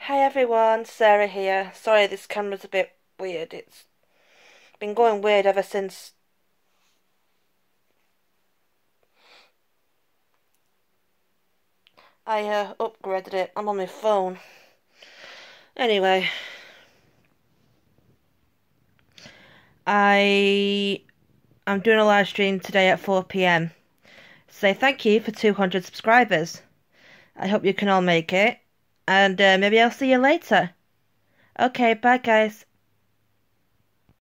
Hi everyone, Sarah here. Sorry this camera's a bit weird. It's been going weird ever since I upgraded it. I'm on my phone. Anyway, I'm doing a live stream today at 4 p.m. Say thank you for 200 subscribers. I hope you can all make it. And maybe I'll see you later. Okay, bye guys.